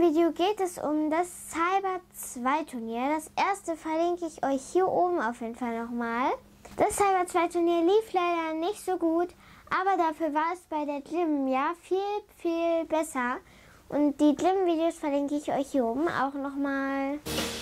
Video geht es um das Cyber 2 Turnier. Das erste verlinke ich euch hier oben auf jeden Fall nochmal. Das Cyber 2 Turnier lief leider nicht so gut, aber dafür war es bei der Glim ja viel besser. Und die Glim Videos verlinke ich euch hier oben auch nochmal.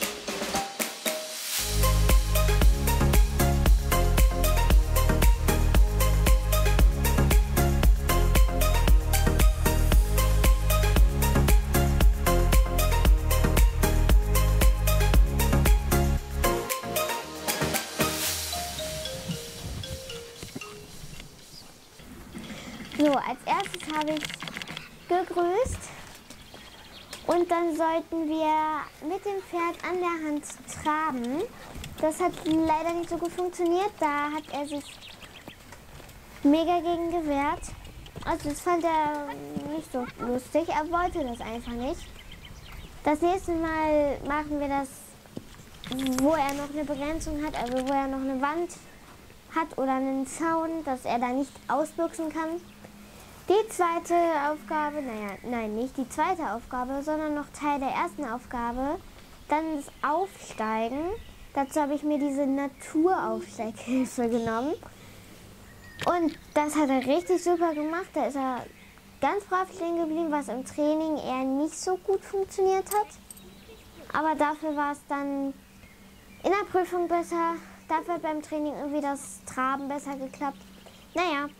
So, als erstes habe ich gegrüßt und dann sollten wir mit dem Pferd an der Hand traben. Das hat leider nicht so gut funktioniert, da hat er sich mega gegen gewehrt. Also das fand er nicht so lustig, er wollte das einfach nicht. Das nächste Mal machen wir das, wo er noch eine Begrenzung hat, also wo er noch eine Wand hat oder einen Zaun, dass er da nicht ausbüchsen kann. Die zweite Aufgabe, nein, nicht die zweite Aufgabe, sondern noch Teil der ersten Aufgabe, dann das Aufsteigen. Dazu habe ich mir diese Naturaufsteighilfe genommen. Und das hat er richtig super gemacht. Da ist er ganz brav stehen geblieben, was im Training eher nicht so gut funktioniert hat. Aber dafür war es dann in der Prüfung besser. Dafür hat beim Training irgendwie das Traben besser geklappt. Naja.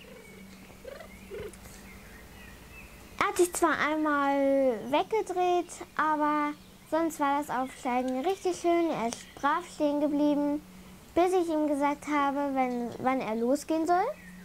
Er hat sich zwar einmal weggedreht, aber sonst war das Aufsteigen richtig schön. Er ist brav stehen geblieben, bis ich ihm gesagt habe, wann er losgehen soll.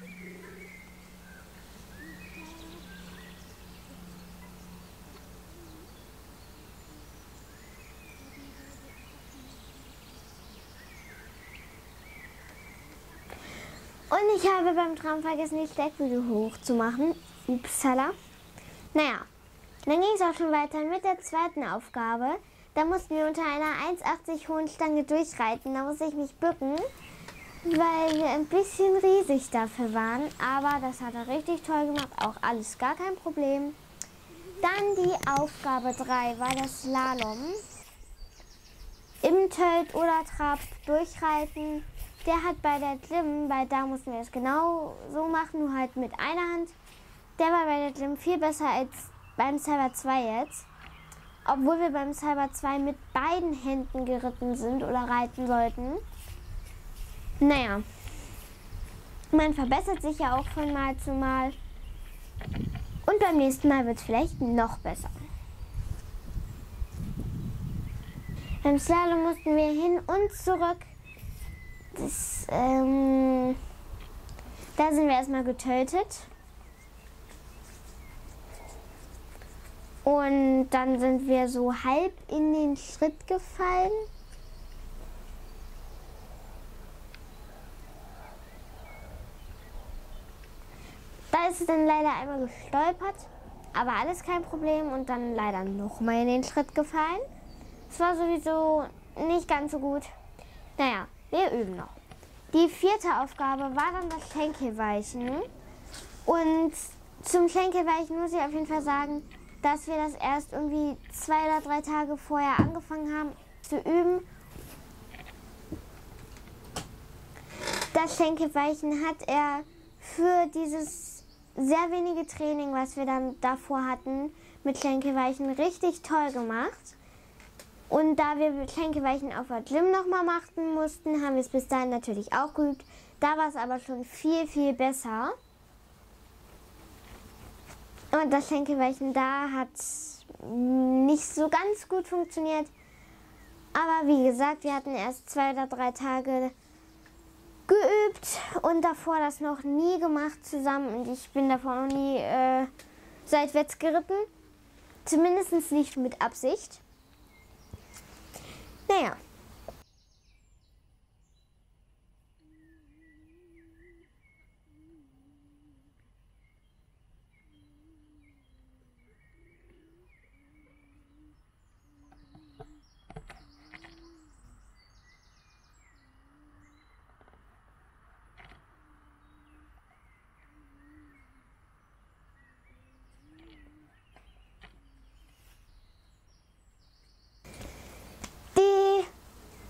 Und ich habe beim Traum vergessen, die Steckbügel hochzumachen. Upsala. Naja, dann ging es auch schon weiter mit der zweiten Aufgabe. Da mussten wir unter einer 1,80 hohen Stange durchreiten. Da musste ich mich bücken, weil wir ein bisschen riesig dafür waren. Aber das hat er richtig toll gemacht. Auch alles gar kein Problem. Dann die Aufgabe 3 war das Slalom. Im Tölt oder Trab durchreiten. Der hat bei der Glim, weil da mussten wir es genau so machen, nur halt mit einer Hand. Der war bei der Glim viel besser als beim Cyber 2 jetzt. Obwohl wir beim Cyber 2 mit beiden Händen geritten sind oder reiten sollten. Naja, man verbessert sich ja auch von Mal zu Mal. Und beim nächsten Mal wird es vielleicht noch besser. Beim Slalom mussten wir hin und zurück. Da sind wir erstmal getötet. Und dann sind wir so halb in den Schritt gefallen. Da ist es dann leider einmal gestolpert, aber alles kein Problem und dann leider nochmal in den Schritt gefallen. Es war sowieso nicht ganz so gut. Naja, wir üben noch. Die vierte Aufgabe war dann das Schenkelweichen. Und zum Schenkelweichen muss ich auf jeden Fall sagen, dass wir das erst irgendwie 2 oder 3 Tage vorher angefangen haben zu üben. Das Schenkelweichen hat er für dieses sehr wenige Training, was wir dann davor hatten, mit Schenkelweichen richtig toll gemacht. Und da wir Schenkelweichen auf der Glim nochmal machen mussten, haben wir es bis dahin natürlich auch geübt. Da war es aber schon viel besser. Und das Schenkelweichen da hat nicht so ganz gut funktioniert. Aber wie gesagt, wir hatten erst 2 oder 3 Tage geübt und davor das noch nie gemacht zusammen. Und ich bin davor noch nie seitwärts geritten. Zumindest nicht mit Absicht. Naja.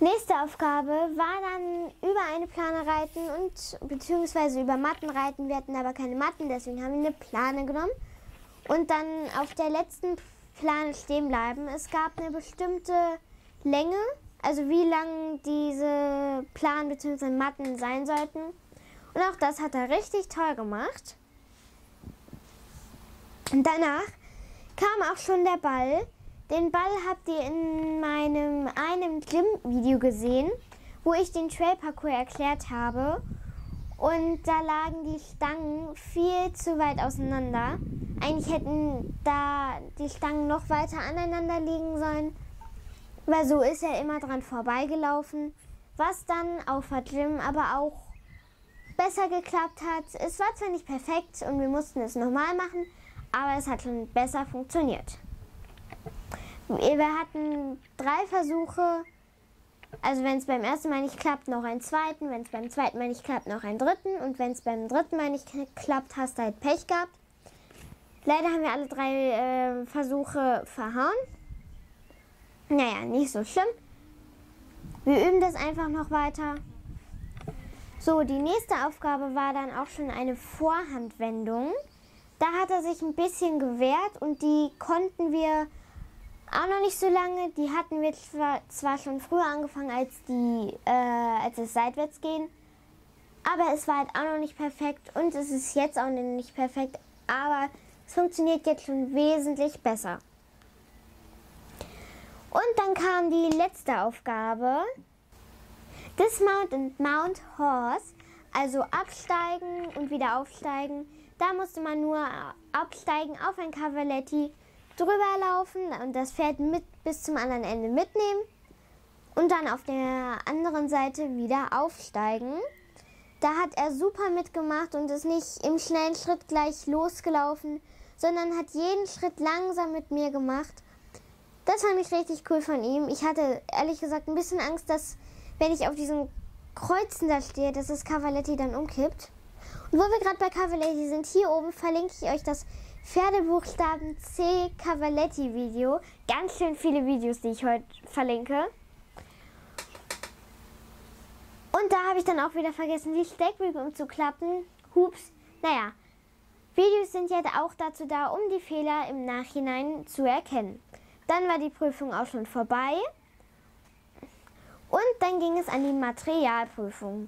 Nächste Aufgabe war dann über eine Plane reiten und beziehungsweise über Matten reiten. Wir hatten aber keine Matten, deswegen haben wir eine Plane genommen und dann auf der letzten Plane stehen bleiben. Es gab eine bestimmte Länge, also wie lang diese Planen bzw. Matten sein sollten. Und auch das hat er richtig toll gemacht. Und danach kam auch schon der Ball. Den Ball habt ihr in einem Gym-Video gesehen, wo ich den Trail-Parcours erklärt habe. Und da lagen die Stangen viel zu weit auseinander. Eigentlich hätten da die Stangen noch weiter aneinander liegen sollen, weil so ist er immer dran vorbeigelaufen. Was dann auf der Gym aber auch besser geklappt hat. Es war zwar nicht perfekt und wir mussten es nochmal machen, aber es hat schon besser funktioniert. Wir hatten 3 Versuche, also wenn es beim ersten Mal nicht klappt, noch einen zweiten, wenn es beim zweiten Mal nicht klappt, noch einen dritten und wenn es beim dritten Mal nicht klappt, hast du halt Pech gehabt. Leider haben wir alle 3 Versuche verhauen. Naja, nicht so schlimm. Wir üben das einfach noch weiter. So, die nächste Aufgabe war dann auch schon eine Vorhandwendung. Da hat er sich ein bisschen gewehrt und die konnten wir auch noch nicht so lange. Die hatten wir zwar schon früher angefangen als es seitwärts gehen, aber es war halt auch noch nicht perfekt und es ist jetzt auch nicht perfekt, aber es funktioniert jetzt schon wesentlich besser. Und dann kam die letzte Aufgabe, Dismount and Mount Horse, also absteigen und wieder aufsteigen. Da musste man nur absteigen auf ein Cavaletti, drüber laufen und das Pferd bis zum anderen Ende mitnehmen und dann auf der anderen Seite wieder aufsteigen. Da hat er super mitgemacht und ist nicht im schnellen Schritt gleich losgelaufen, sondern hat jeden Schritt langsam mit mir gemacht. Das fand ich richtig cool von ihm. Ich hatte ehrlich gesagt ein bisschen Angst, dass wenn ich auf diesen Kreuzen da stehe, dass das Cavaletti dann umkippt. Und wo wir gerade bei Cavaletti sind, hier oben verlinke ich euch das Pferdebuchstaben C Cavaletti Video. Ganz schön viele Videos, die ich heute verlinke. Und da habe ich dann auch wieder vergessen, die Steckbügel umzuklappen. Hups. Naja, Videos sind ja auch dazu da, um die Fehler im Nachhinein zu erkennen. Dann war die Prüfung auch schon vorbei. Und dann ging es an die Materialprüfung.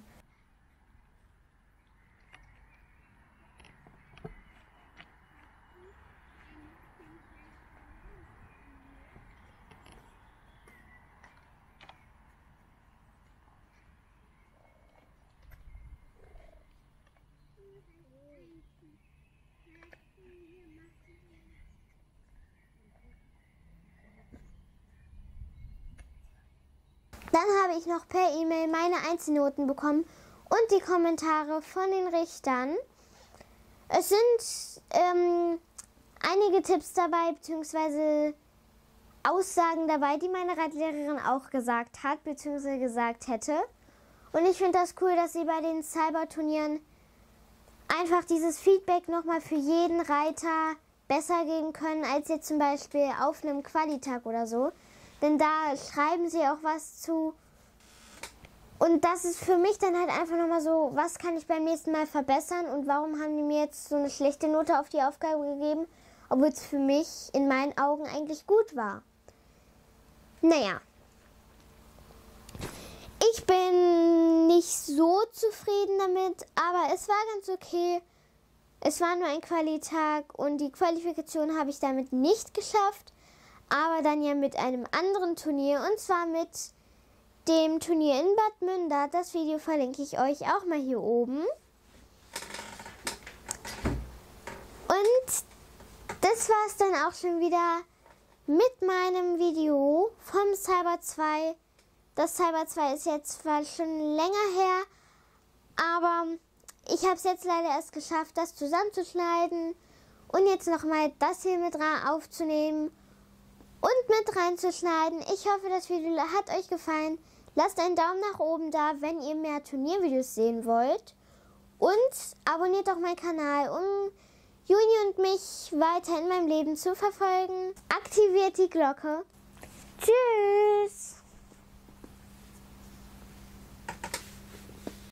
Dann habe ich noch per E-Mail meine Einzelnoten bekommen und die Kommentare von den Richtern. Es sind einige Tipps dabei, beziehungsweise Aussagen dabei, die meine Reitlehrerin auch gesagt hat, beziehungsweise gesagt hätte. Und ich finde das cool, dass sie bei den Cyberturnieren einfach dieses Feedback nochmal für jeden Reiter besser geben können, als jetzt zum Beispiel auf einem Qualitag oder so. Denn da schreiben sie auch was zu. Und das ist für mich dann halt einfach nochmal so, was kann ich beim nächsten Mal verbessern und warum haben die mir jetzt so eine schlechte Note auf die Aufgabe gegeben, obwohl es für mich in meinen Augen eigentlich gut war. Naja, ich bin nicht so zufrieden damit, aber es war ganz okay. Es war nur ein Qualitag und die Qualifikation habe ich damit nicht geschafft. Aber dann ja mit einem anderen Turnier, und zwar mit dem Turnier in Bad Münder. Das Video verlinke ich euch auch mal hier oben. Und das war es dann auch schon wieder mit meinem Video vom Cyber 2. Das Cyber 2 ist jetzt zwar schon länger her, aber ich habe es jetzt leider erst geschafft, das zusammenzuschneiden und jetzt nochmal das hier mit aufzunehmen und mit reinzuschneiden. Ich hoffe, das Video hat euch gefallen. Lasst einen Daumen nach oben da, wenn ihr mehr Turniervideos sehen wollt. Und abonniert auch meinen Kanal, um Juni und mich weiter in meinem Leben zu verfolgen. Aktiviert die Glocke. Tschüss!